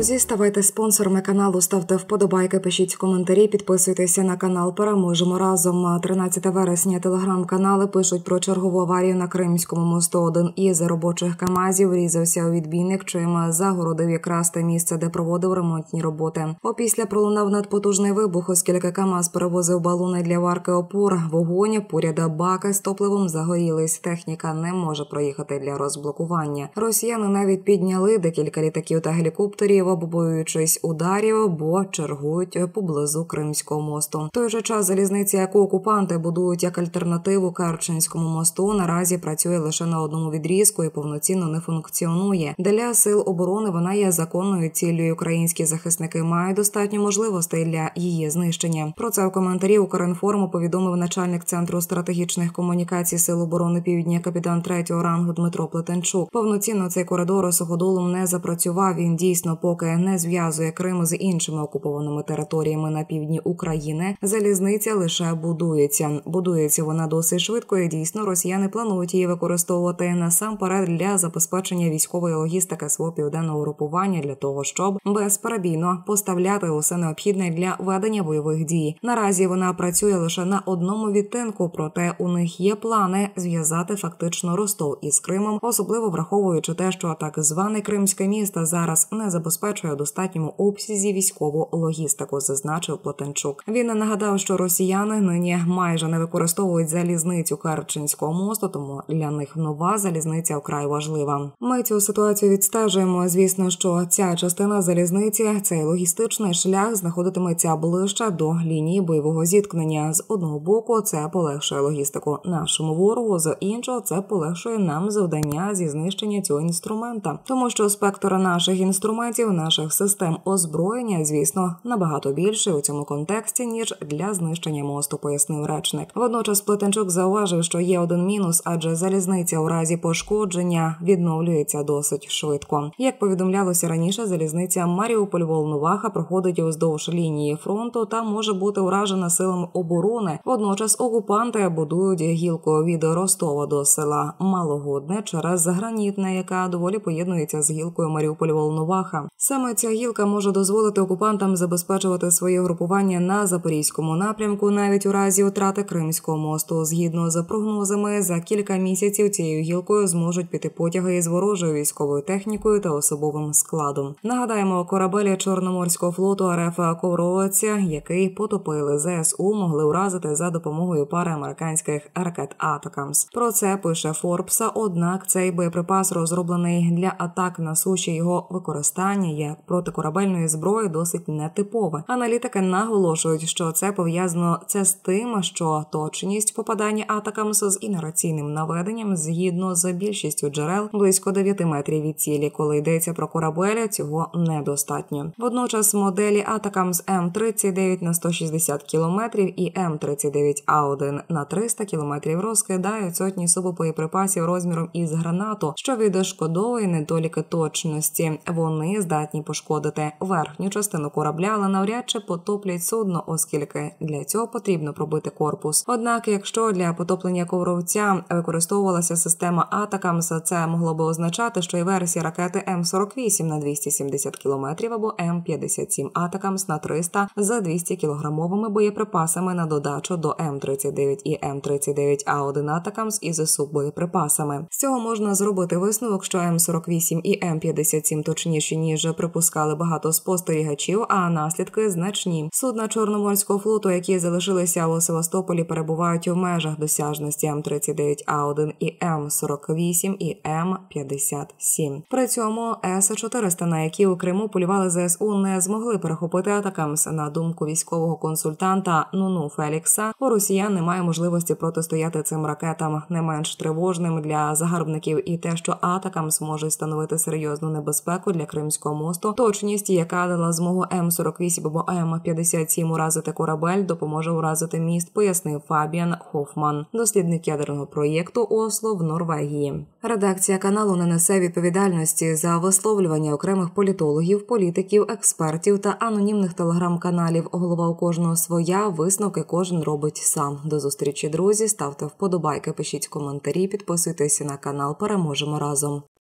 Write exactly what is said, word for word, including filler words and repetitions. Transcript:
Друзі, ставайте спонсорами каналу, ставте вподобайки, пишіть коментарі, підписуйтеся на канал. Переможемо разом. тринадцяте вересня телеграм-канали пишуть про чергову аварію на Кримському мосту. Один із робочих КАМАЗів врізався у відбійник, чим загородив якраз те місце, де проводив ремонтні роботи. Опісля пролунав надпотужний вибух, оскільки КАМАЗ перевозив балони для варки опор. Вогонь, поряд баки з топливом загорілись. Техніка не може проїхати для розблокування. Росіяни навіть підняли декілька літаків та гелікоптерів, побоюючись ударів, бо чергують поблизу Кримського мосту. В той же час залізниця, яку окупанти будують як альтернативу Керченському мосту, наразі працює лише на одному відрізку і повноцінно не функціонує. Для сил оборони вона є законною ціллю. Українські захисники мають достатньо можливостей для її знищення. Про це в коментарі Укрінформу повідомив начальник Центру стратегічних комунікацій Сил оборони Півдня, капітан третього рангу Дмитро Плетенчук. Повноцінно цей коридор суходолом не запрацював. Він дійсно поки не зв'язує Крим з іншими окупованими територіями на півдні України. Залізниця лише будується. Будується вона досить швидко і дійсно росіяни планують її використовувати насамперед для забезпечення військової логістики свого південного групування для того, щоб безперебійно поставляти усе необхідне для ведення бойових дій. Наразі вона працює лише на одному відтинку, проте у них є плани зв'язати фактично Ростов із Кримом, особливо враховуючи те, що так зване Кримське місто зараз не забезпечує у достатньому обсязі військову логістику, зазначив Плетенчук. Він нагадав, що росіяни нині майже не використовують залізницю Керченського мосту, тому для них нова залізниця вкрай важлива. Ми цю ситуацію відстежуємо. Звісно, що ця частина залізниці, цей логістичний шлях знаходитиметься ближче до лінії бойового зіткнення. З одного боку, це полегшує логістику нашому ворогу, з іншого це полегшує нам завдання зі знищення цього інструмента. Тому що спектр наших інструментів, наших систем озброєння, звісно, набагато більше у цьому контексті, ніж для знищення мосту, пояснив речник. Водночас Плетенчук зауважив, що є один мінус, адже залізниця у разі пошкодження відновлюється досить швидко. Як повідомлялося раніше, залізниця Маріуполь-Волноваха проходить уздовж лінії фронту та може бути уражена силами оборони. Водночас окупанти будують гілку від Ростова до села Малогодне через Гранітне, яка доволі поєднується з гілкою Маріуполь-Волноваха. Саме ця гілка може дозволити окупантам забезпечувати своє групування на Запорізькому напрямку навіть у разі втрати Кримського мосту. Згідно з прогнозами, за кілька місяців цією гілкою зможуть піти потяги із ворожою військовою технікою та особовим складом. Нагадаємо, корабелі Чорноморського флоту РФ «Ковровиця», який потопили зе ес у, могли уразити за допомогою пари американських ракет «Атакамс». Про це пише Форбс, однак цей боєприпас розроблений для атак на суші, його використання як протикорабельної зброї досить нетипове. Аналітики наголошують, що це пов'язано це з тим, що точність попадання «Атакамс» з інерційним наведенням згідно з більшістю джерел близько дев'яти метрів від цілі. Коли йдеться про корабель, цього недостатньо. Водночас моделі «Атакамс» М тридцять дев'ять на сто шістдесят кілометрів і М тридцять дев'ять А один на триста кілометрів розкидають сотні суббоєприпасів розміром із гранату, що відшкодовує недоліки точності. Вони здатні пошкодити верхню частину корабля, але навряд чи потоплять судно, оскільки для цього потрібно пробити корпус. Однак, якщо для потоплення Ковровця використовувалася система «Атакамс», це могло би означати, що і версія ракети М сорок вісім на двісті сімдесят кілометрів або М п'ятдесят сім «Атакамс» на триста за двісті кілограмовими боєприпасами на додачу до М тридцять дев'ять і М тридцять дев'ять А один «Атакамс» із суббоєприпасами. З цього можна зробити висновок, що М сорок вісім і М п'ятдесят сім точніші, ніж припускали багато спостерігачів, а наслідки значні. Судна Чорноморського флоту, які залишилися у Севастополі, перебувають у межах досяжності М тридцять дев'ять А один і М сорок вісім і М п'ятдесят сім. При цьому С чотириста, на які у Криму полювали зе ес у, не змогли перехопити «Атакамс». На думку військового консультанта Нуну Фелікса, у росіян немає можливості протистояти цим ракетам. Не менш тривожним для загарбників і те, що «Атакамс» може становити серйозну небезпеку для Кримського мосту. Точність, яка дала змогу М сорок вісім або М п'ятдесят сім уразити корабель, допоможе уразити міст, пояснив Фабіан Хофман, дослідник ядерного проєкту Осло в Норвегії. Редакція каналу не несе відповідальності за висловлювання окремих політологів, політиків, експертів та анонімних телеграм-каналів. Голова у кожного своя, висновки кожен робить сам. До зустрічі, друзі, ставте вподобайки, пишіть коментарі, підписуйтеся на канал, переможемо разом.